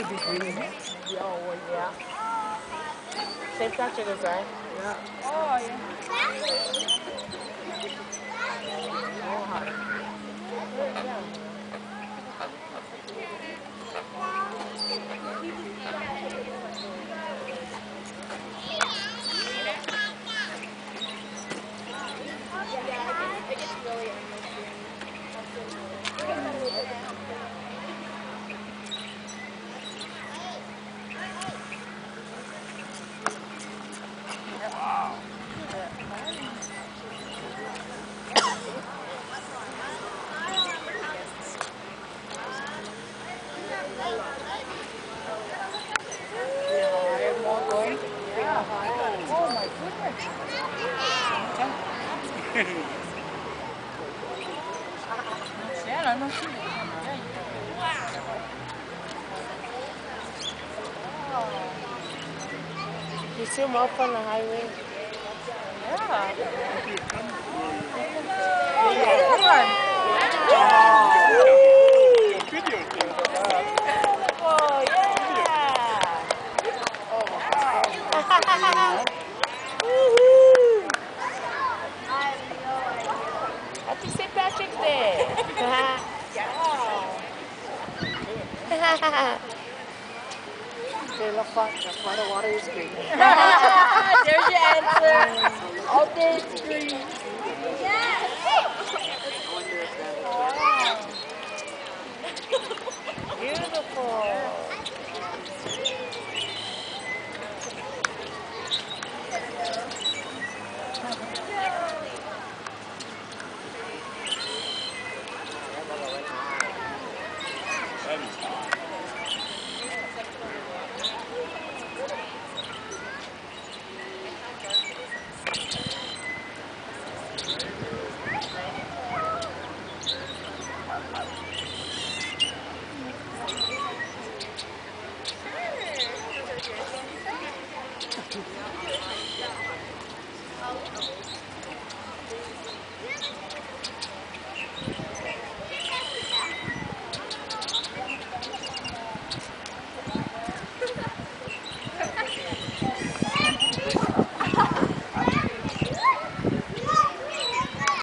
Oh, well, yeah. St. Patrick is right. Yeah. Oh, yeah. Oh, hi. Yeah. Higher, more going. Yeah. Oh, my goodness. Yeah, I don't see it. Yeah, you You see him up on the highway? Yeah. Video thing. Beautiful, yeah. Woohoo! Happy St. Patrick's Day. Okay, the water is green. There's your answer. All day it's green. Beautiful. That is hot.